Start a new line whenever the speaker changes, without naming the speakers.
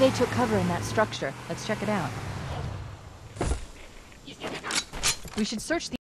they took cover in that structure. Let's check it out. We should search the